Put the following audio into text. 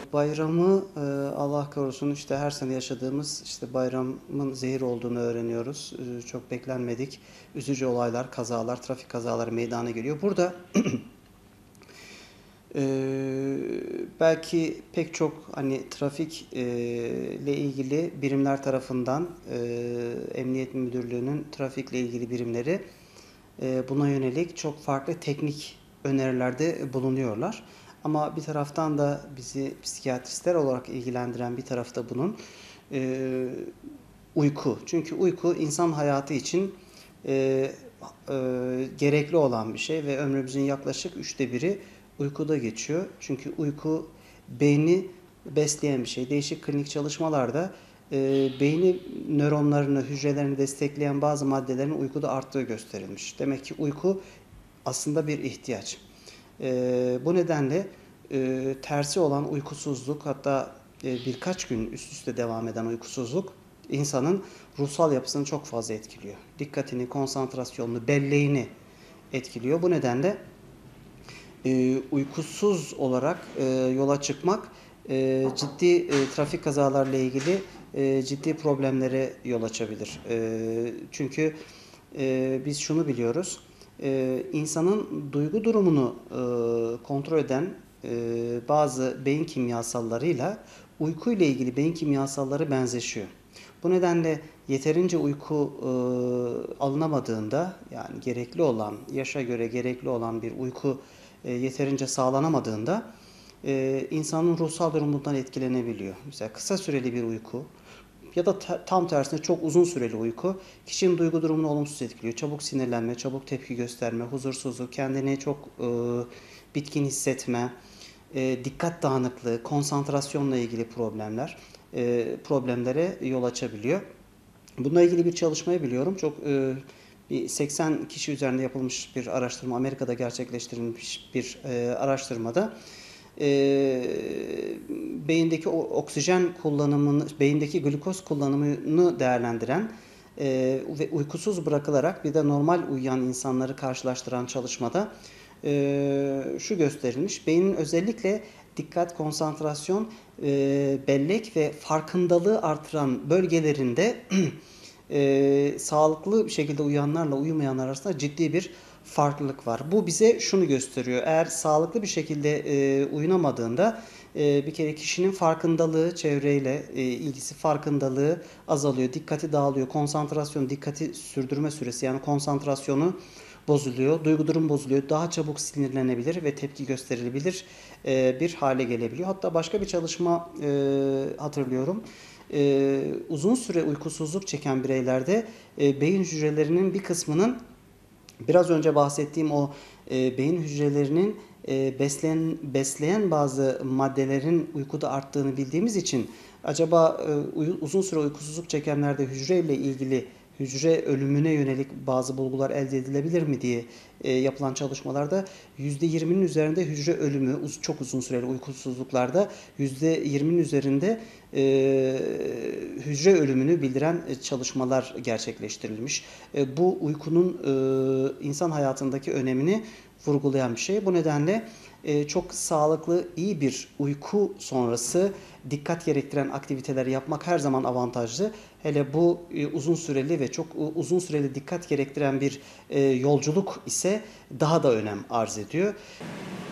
Bayramı Allah korusun işte her sene yaşadığımız işte bayramın zehir olduğunu öğreniyoruz. Çok beklenmedik üzücü olaylar, kazalar, trafik kazaları meydana geliyor. Burada e, belki pek çok hani trafik ile ilgili birimler tarafından Emniyet Müdürlüğü'nün trafikle ilgili birimleri buna yönelik çok farklı teknik önerilerde bulunuyorlar. Ama bir taraftan da bizi psikiyatristler olarak ilgilendiren bir tarafta bunun e, uyku. Çünkü uyku insan hayatı için e, gerekli olan bir şey ve ömrümüzün yaklaşık 1/3'ü uykuda geçiyor. Çünkü uyku beyni besleyen bir şey. Değişik klinik çalışmalarda beyni nöronlarını, hücrelerini destekleyen bazı maddelerin uykuda arttığı gösterilmiş. Demek ki uyku aslında bir ihtiyaç. Bu nedenle tersi olan uykusuzluk, hatta birkaç gün üst üste devam eden uykusuzluk insanın ruhsal yapısını çok fazla etkiliyor. Dikkatini, konsantrasyonunu, belleğini etkiliyor. Bu nedenle uykusuz olarak yola çıkmak ciddi trafik kazalarla ilgili ciddi problemlere yol açabilir. Çünkü biz şunu biliyoruz, insanın duygu durumunu kontrol eden bazı beyin kimyasallarıyla uyku ile ilgili beyin kimyasalları benzeşiyor. Bu nedenle yeterince uyku alınamadığında, yani gerekli olan, yaşa göre gerekli olan bir uyku yeterince sağlanamadığında insanın ruhsal durumundan etkilenebiliyor. Mesela kısa süreli bir uyku ya da tam tersine çok uzun süreli uyku kişinin duygu durumunu olumsuz etkiliyor. Çabuk sinirlenme, çabuk tepki gösterme, huzursuzluk, kendini çok bitkin hissetme, dikkat dağınıklığı, konsantrasyonla ilgili problemlere yol açabiliyor. Bununla ilgili bir çalışmayı biliyorum. Çok bir 80 kişi üzerinde yapılmış bir araştırma, Amerika'da gerçekleştirilmiş bir araştırmada e, beyindeki oksijen kullanımını, beyindeki glikoz kullanımını değerlendiren ve uykusuz bırakılarak bir de normal uyuyan insanları karşılaştıran çalışmada şu gösterilmiş. Beynin özellikle dikkat, konsantrasyon, bellek ve farkındalığı artıran bölgelerinde sağlıklı bir şekilde uyuyanlarla uyumayanlar arasında ciddi bir farklılık var. Bu bize şunu gösteriyor. Eğer sağlıklı bir şekilde uyunamadığında bir kere kişinin farkındalığı, çevreyle ilgisi, farkındalığı azalıyor. Dikkati dağılıyor. Konsantrasyon, dikkati sürdürme süresi, yani konsantrasyonu bozuluyor. Duygu durum bozuluyor. Daha çabuk sinirlenebilir ve tepki gösterilebilir bir hale gelebiliyor. Hatta başka bir çalışma hatırlıyorum. Uzun süre uykusuzluk çeken bireylerde beyin hücrelerinin bir kısmının, biraz önce bahsettiğim o beyin hücrelerinin besleyen bazı maddelerin uykuda arttığını bildiğimiz için acaba uzun süre uykusuzluk çekenlerde hücre ile ilgili, hücre ölümüne yönelik bazı bulgular elde edilebilir mi diye yapılan çalışmalarda %20'nin üzerinde hücre ölümü, çok uzun süreli uykusuzluklarda %20'nin üzerinde hücre ölümünü bildiren çalışmalar gerçekleştirilmiş. Bu uykunun insan hayatındaki önemini vurgulayan bir şey. Bu nedenle çok sağlıklı, iyi bir uyku sonrası dikkat gerektiren aktiviteleri yapmak her zaman avantajlı. Hele bu uzun süreli ve çok uzun süreli dikkat gerektiren bir yolculuk ise daha da önem arz ediyor.